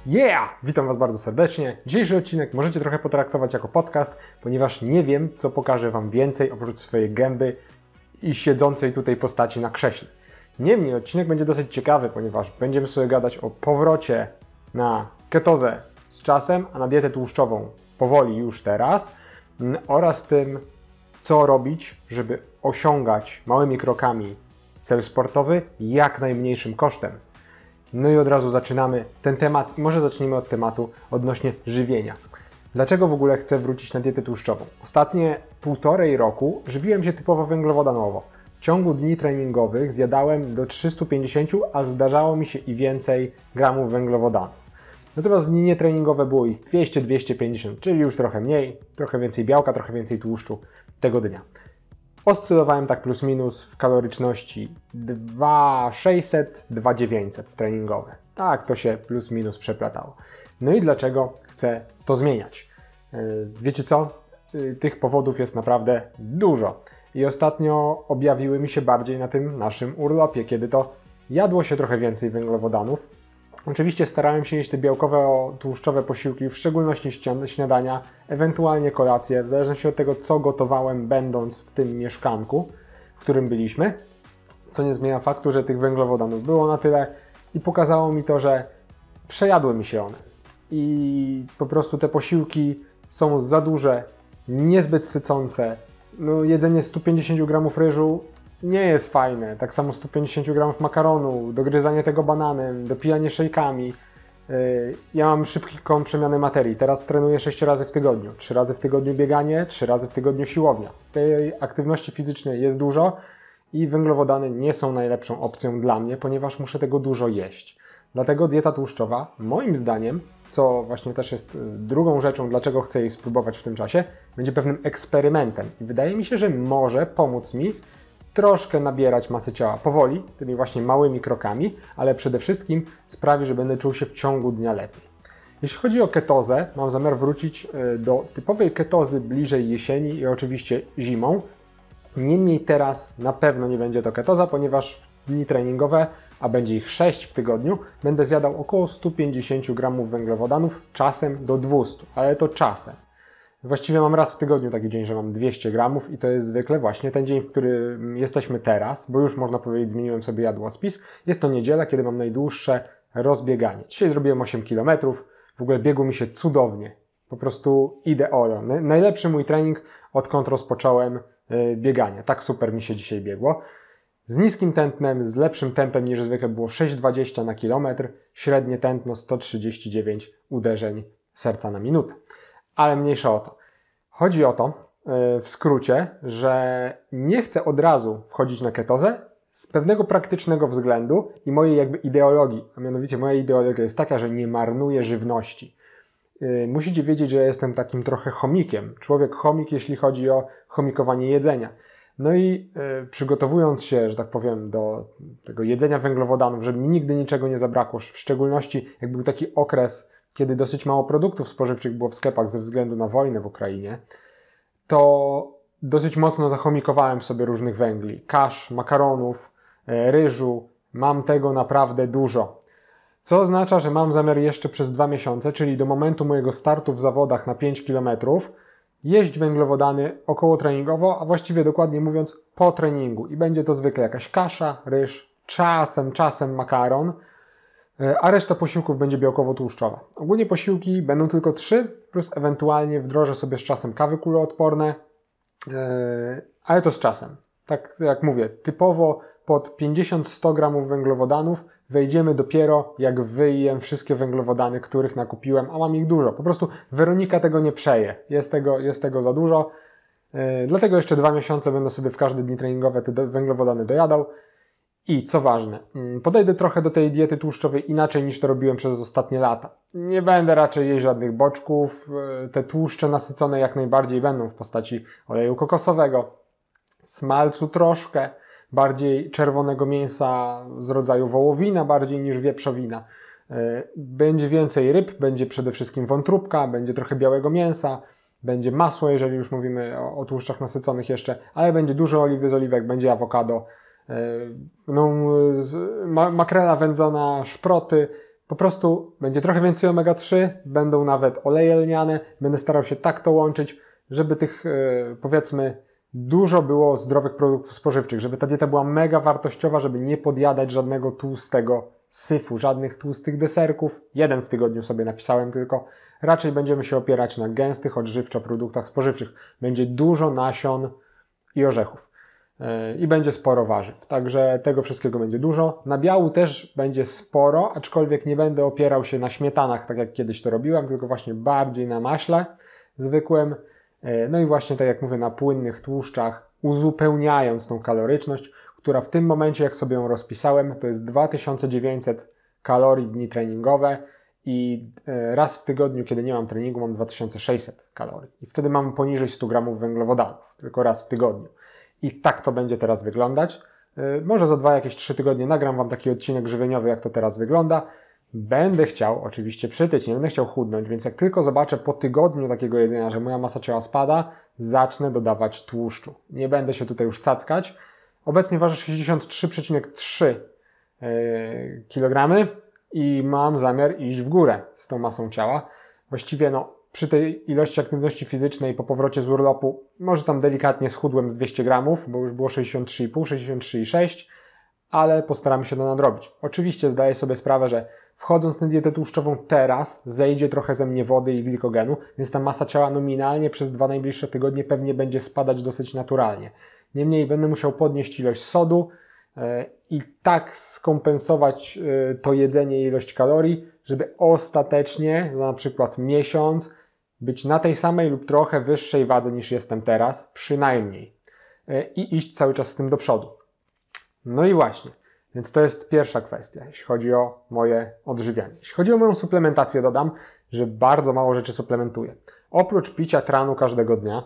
Yeah! Witam Was bardzo serdecznie. Dzisiejszy odcinek możecie trochę potraktować jako podcast, ponieważ nie wiem, co pokaże Wam więcej oprócz swojej gęby i siedzącej tutaj postaci na krześle. Niemniej odcinek będzie dosyć ciekawy, ponieważ będziemy sobie gadać o powrocie na ketozę z czasem, a na dietę tłuszczową powoli już teraz oraz tym, co robić, żeby osiągać małymi krokami cel sportowy jak najmniejszym kosztem. No i od razu zaczynamy ten temat. Może zacznijmy od tematu odnośnie żywienia. Dlaczego w ogóle chcę wrócić na dietę tłuszczową? Ostatnie 1,5 roku żywiłem się typowo węglowodanowo. W ciągu dni treningowych zjadałem do 350, a zdarzało mi się i więcej gramów węglowodanów. Natomiast dni nietreningowe było ich 200-250, czyli już trochę mniej, trochę więcej białka, trochę więcej tłuszczu tego dnia. Oscylowałem tak plus minus w kaloryczności 2600-2900 w treningowe. Tak to się plus minus przeplatało. No i dlaczego chcę to zmieniać? Wiecie co? Tych powodów jest naprawdę dużo. I ostatnio objawiły mi się bardziej na tym naszym urlopie, kiedy to jadło się trochę więcej węglowodanów. Oczywiście starałem się jeść te białkowe, tłuszczowe posiłki, w szczególności śniadania, ewentualnie kolacje, w zależności od tego, co gotowałem, będąc w tym mieszkanku, w którym byliśmy. Co nie zmienia faktu, że tych węglowodanów było na tyle i pokazało mi to, że przejadły mi się one. I po prostu te posiłki są za duże, niezbyt sycące. No, jedzenie 150 gramów ryżu nie jest fajne, tak samo 150 gramów makaronu, dogryzanie tego bananem, dopijanie szejkami. Ja mam szybką przemianę materii, teraz trenuję 6 razy w tygodniu, 3 razy w tygodniu bieganie, 3 razy w tygodniu siłownia. Tej aktywności fizycznej jest dużo i węglowodany nie są najlepszą opcją dla mnie, ponieważ muszę tego dużo jeść. Dlatego dieta tłuszczowa, moim zdaniem, co właśnie też jest drugą rzeczą, dlaczego chcę jej spróbować w tym czasie, będzie pewnym eksperymentem i wydaje mi się, że może pomóc mi troszkę nabierać masy ciała powoli, tymi właśnie małymi krokami, ale przede wszystkim sprawi, że będę czuł się w ciągu dnia lepiej. Jeśli chodzi o ketozę, mam zamiar wrócić do typowej ketozy bliżej jesieni i oczywiście zimą. Niemniej teraz na pewno nie będzie to ketoza, ponieważ w dni treningowe, a będzie ich 6 w tygodniu, będę zjadał około 150 gramów węglowodanów, czasem do 200, ale to czasem. Właściwie mam raz w tygodniu taki dzień, że mam 200 gramów i to jest zwykle właśnie ten dzień, w którym jesteśmy teraz, bo już można powiedzieć zmieniłem sobie jadłospis. Jest to niedziela, kiedy mam najdłuższe rozbieganie. Dzisiaj zrobiłem 8 km, w ogóle biegło mi się cudownie, po prostu ideolo. Najlepszy mój trening, odkąd rozpocząłem bieganie. Tak super mi się dzisiaj biegło. Z niskim tętnem, z lepszym tempem niż zwykle było 6,20 na kilometr, średnie tętno 139 uderzeń serca na minutę. Ale mniejsza o to. Chodzi o to, w skrócie, że nie chcę od razu wchodzić na ketozę z pewnego praktycznego względu i mojej jakby ideologii. A mianowicie moja ideologia jest taka, że nie marnuję żywności. Musicie wiedzieć, że jestem takim trochę chomikiem. Człowiek chomik, jeśli chodzi o chomikowanie jedzenia. No i przygotowując się, że tak powiem, do tego jedzenia węglowodanów, żeby mi nigdy niczego nie zabrakło, w szczególności jak był taki okres, kiedy dosyć mało produktów spożywczych było w sklepach ze względu na wojnę w Ukrainie, to dosyć mocno zachomikowałem sobie różnych węgli. Kasz, makaronów, ryżu. Mam tego naprawdę dużo. Co oznacza, że mam zamiar jeszcze przez 2 miesiące, czyli do momentu mojego startu w zawodach na 5 km, jeść węglowodany około treningowo, a właściwie dokładnie mówiąc po treningu. I będzie to zwykle jakaś kasza, ryż, czasem makaron, a reszta posiłków będzie białkowo-tłuszczowa. Ogólnie posiłki będą tylko 3, plus ewentualnie wdrożę sobie z czasem kawy kuloodporne, ale to z czasem. Tak jak mówię, typowo pod 50-100 gramów węglowodanów wejdziemy dopiero jak wyjem wszystkie węglowodany, których nakupiłem, a mam ich dużo. Po prostu Weronika tego nie przeje. Jest tego za dużo. Dlatego jeszcze 2 miesiące będę sobie w każde dni treningowe te węglowodany dojadał. I co ważne, podejdę trochę do tej diety tłuszczowej inaczej niż to robiłem przez ostatnie lata. Nie będę raczej jeść żadnych boczków, te tłuszcze nasycone jak najbardziej będą w postaci oleju kokosowego, smalcu troszkę, bardziej czerwonego mięsa z rodzaju wołowina bardziej niż wieprzowina. Będzie więcej ryb, będzie przede wszystkim wątróbka, będzie trochę białego mięsa, będzie masło, jeżeli już mówimy o tłuszczach nasyconych jeszcze, ale będzie dużo oliwy z oliwek, będzie awokado, makrela wędzona, szproty, Po prostu będzie trochę więcej omega-3, będą nawet oleje lniane, będę starał się tak to łączyć, żeby tych, powiedzmy, dużo było zdrowych produktów spożywczych, żeby ta dieta była mega wartościowa, żeby nie podjadać żadnego tłustego syfu, żadnych tłustych deserków. Jeden w tygodniu sobie napisałem tylko. Raczej będziemy się opierać na gęstych, odżywczo produktach spożywczych. Będzie dużo nasion i orzechów. I będzie sporo warzyw. Także tego wszystkiego będzie dużo. Nabiału też będzie sporo, aczkolwiek nie będę opierał się na śmietanach, tak jak kiedyś to robiłem, tylko właśnie bardziej na maśle zwykłym. No i właśnie, tak jak mówię, na płynnych tłuszczach, uzupełniając tą kaloryczność, która w tym momencie, jak sobie ją rozpisałem, to jest 2900 kalorii w dni treningowe i raz w tygodniu, kiedy nie mam treningu, mam 2600 kalorii. I wtedy mam poniżej 100 gramów węglowodanów, tylko raz w tygodniu. I tak to będzie teraz wyglądać. Może za jakieś 3 tygodnie nagram Wam taki odcinek żywieniowy, jak to teraz wygląda. Będę chciał oczywiście przytyć, nie będę chciał chudnąć, więc jak tylko zobaczę po tygodniu takiego jedzenia, że moja masa ciała spada, zacznę dodawać tłuszczu. Nie będę się tutaj już cackać. Obecnie ważę 63,3 kg i mam zamiar iść w górę z tą masą ciała. Właściwie przy tej ilości aktywności fizycznej po powrocie z urlopu może tam delikatnie schudłem z 200 gramów, bo już było 63,5, 63,6, ale postaramy się to nadrobić. Oczywiście zdaję sobie sprawę, że wchodząc na dietę tłuszczową teraz zejdzie trochę ze mnie wody i glikogenu, więc ta masa ciała nominalnie przez 2 najbliższe tygodnie pewnie będzie spadać dosyć naturalnie. Niemniej będę musiał podnieść ilość sodu i tak skompensować to jedzenie i ilość kalorii, żeby ostatecznie za na przykład miesiąc być na tej samej lub trochę wyższej wadze niż jestem teraz, przynajmniej. I iść cały czas z tym do przodu. No i właśnie, więc to jest pierwsza kwestia, jeśli chodzi o moje odżywianie. Jeśli chodzi o moją suplementację, dodam, że bardzo mało rzeczy suplementuję. Oprócz picia tranu każdego dnia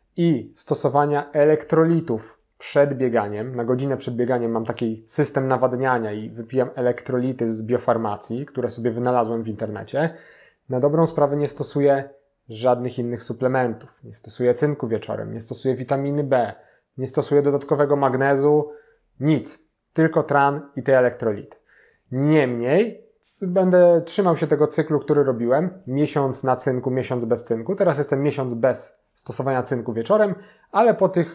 i stosowania elektrolitów przed bieganiem, na godzinę przed bieganiem mam taki system nawadniania i wypijam elektrolity z biofarmacji, które sobie wynalazłem w internecie. Na dobrą sprawę nie stosuję żadnych innych suplementów. Nie stosuję cynku wieczorem, nie stosuję witaminy B, nie stosuję dodatkowego magnezu, nic. Tylko tran i te elektrolity. Niemniej będę trzymał się tego cyklu, który robiłem. Miesiąc na cynku, miesiąc bez cynku. Teraz jestem miesiąc bez stosowania cynku wieczorem, ale po tych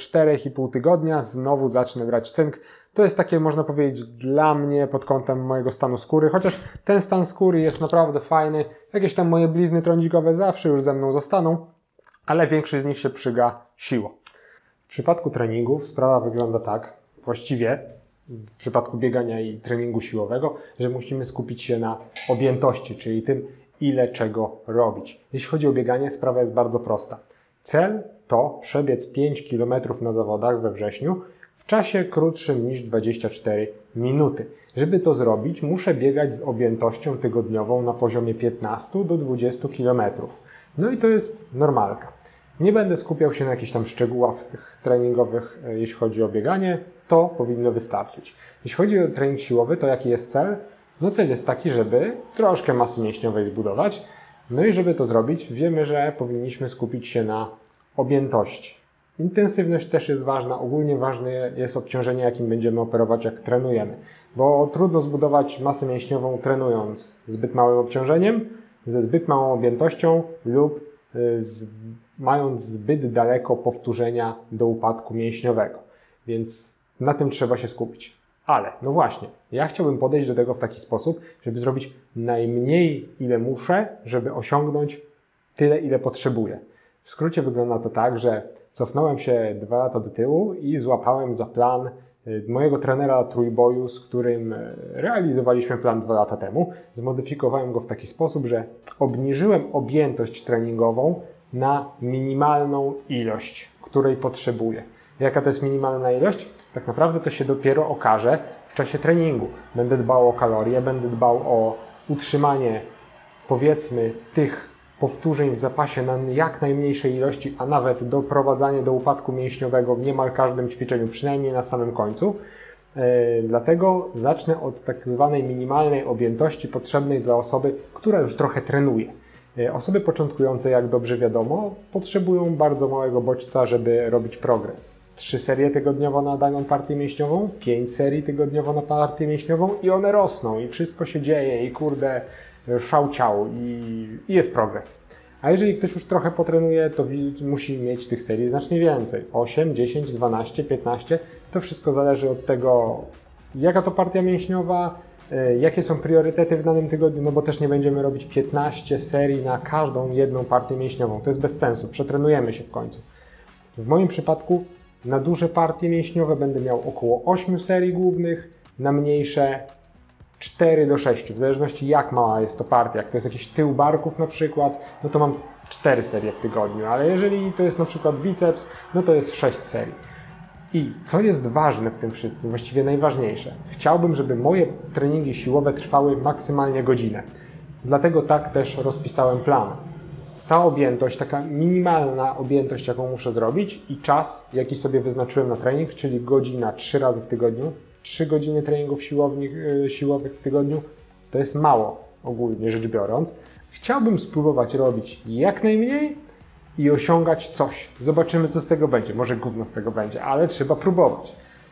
4,5 tygodnia znowu zacznę brać cynk. To jest takie, można powiedzieć, dla mnie pod kątem mojego stanu skóry, chociaż ten stan skóry jest naprawdę fajny. Jakieś tam moje blizny trądzikowe zawsze już ze mną zostaną, ale większość z nich się przygasiło. W przypadku treningów sprawa wygląda tak, właściwie w przypadku biegania i treningu siłowego, że musimy skupić się na objętości, czyli tym, ile czego robić. Jeśli chodzi o bieganie, sprawa jest bardzo prosta. Cel to przebiec 5 km na zawodach we wrześniu w czasie krótszym niż 24 minuty. Żeby to zrobić, muszę biegać z objętością tygodniową na poziomie 15 do 20 km. No i to jest normalka. Nie będę skupiał się na jakichś tam szczegółach tych treningowych, jeśli chodzi o bieganie, to powinno wystarczyć. Jeśli chodzi o trening siłowy, to jaki jest cel? No cel jest taki, żeby troszkę masy mięśniowej zbudować. No i żeby to zrobić, wiemy, że powinniśmy skupić się na objętości. Intensywność też jest ważna. Ogólnie ważne jest obciążenie, jakim będziemy operować, jak trenujemy. Bo trudno zbudować masę mięśniową trenując zbyt małym obciążeniem, ze zbyt małą objętością lub mając zbyt daleko powtórzenia do upadku mięśniowego. Więc na tym trzeba się skupić. Ale, no właśnie, ja chciałbym podejść do tego w taki sposób, żeby zrobić najmniej, ile muszę, żeby osiągnąć tyle, ile potrzebuję. W skrócie wygląda to tak, że cofnąłem się 2 lata do tyłu i złapałem za plan mojego trenera trójboju, z którym realizowaliśmy plan 2 lata temu. Zmodyfikowałem go w taki sposób, że obniżyłem objętość treningową na minimalną ilość, której potrzebuję. Jaka to jest minimalna ilość? Tak naprawdę to się dopiero okaże w czasie treningu. Będę dbał o kalorie, będę dbał o utrzymanie, powiedzmy, tych powtórzeń w zapasie na jak najmniejszej ilości, a nawet doprowadzanie do upadku mięśniowego w niemal każdym ćwiczeniu, przynajmniej na samym końcu. Dlatego zacznę od tak zwanej minimalnej objętości potrzebnej dla osoby, która już trochę trenuje. Osoby początkujące, jak dobrze wiadomo, potrzebują bardzo małego bodźca, żeby robić progres. 3 serie tygodniowo na daną partię mięśniową, 5 serii tygodniowo na partię mięśniową i one rosną i wszystko się dzieje i kurde szał ciał i jest progres. A jeżeli ktoś już trochę potrenuje, to musi mieć tych serii znacznie więcej. 8, 10, 12, 15. To wszystko zależy od tego, jaka to partia mięśniowa, jakie są priorytety w danym tygodniu, no bo też nie będziemy robić 15 serii na każdą jedną partię mięśniową. To jest bez sensu, przetrenujemy się w końcu. W moim przypadku na duże partie mięśniowe będę miał około 8 serii głównych, na mniejsze 4 do 6, w zależności jak mała jest to partia. Jak to jest jakiś tył barków na przykład, no to mam 4 serie w tygodniu, ale jeżeli to jest na przykład biceps, no to jest 6 serii. I co jest ważne w tym wszystkim, właściwie najważniejsze, chciałbym, żeby moje treningi siłowe trwały maksymalnie godzinę. Dlatego tak też rozpisałem plan. Ta objętość, taka minimalna objętość, jaką muszę zrobić i czas, jaki sobie wyznaczyłem na trening, czyli godzina 3 razy w tygodniu, 3 godziny treningów siłowych w tygodniu, to jest mało, ogólnie rzecz biorąc. Chciałbym spróbować robić jak najmniej i osiągać coś. Zobaczymy, co z tego będzie. Może gówno z tego będzie, ale trzeba próbować.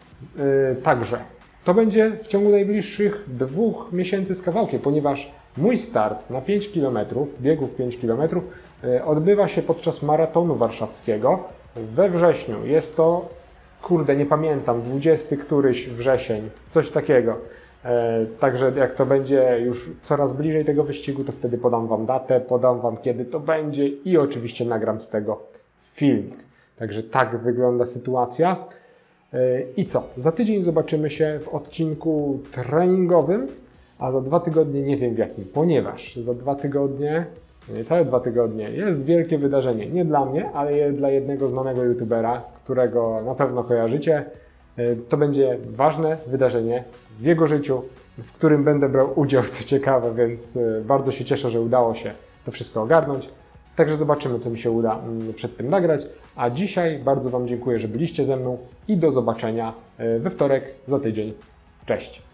Także to będzie w ciągu najbliższych 2 miesięcy z kawałkiem, ponieważ mój start na 5 km, biegów 5 km, odbywa się podczas maratonu warszawskiego we wrześniu. Jest to, kurde, nie pamiętam, 20 któryś wrzesień, coś takiego. Także jak to będzie już coraz bliżej tego wyścigu, to wtedy podam Wam datę, podam Wam kiedy to będzie i oczywiście nagram z tego filmik. Także tak wygląda sytuacja. I co? Za tydzień zobaczymy się w odcinku treningowym, a za 2 tygodnie nie wiem w jakim, ponieważ za 2 tygodnie, niecałe 2 tygodnie, jest wielkie wydarzenie. Nie dla mnie, ale dla jednego znanego youtubera, którego na pewno kojarzycie. To będzie ważne wydarzenie w jego życiu, w którym będę brał udział, co ciekawe, więc bardzo się cieszę, że udało się to wszystko ogarnąć. Także zobaczymy, co mi się uda przed tym nagrać. A dzisiaj bardzo Wam dziękuję, że byliście ze mną i do zobaczenia we wtorek za tydzień. Cześć!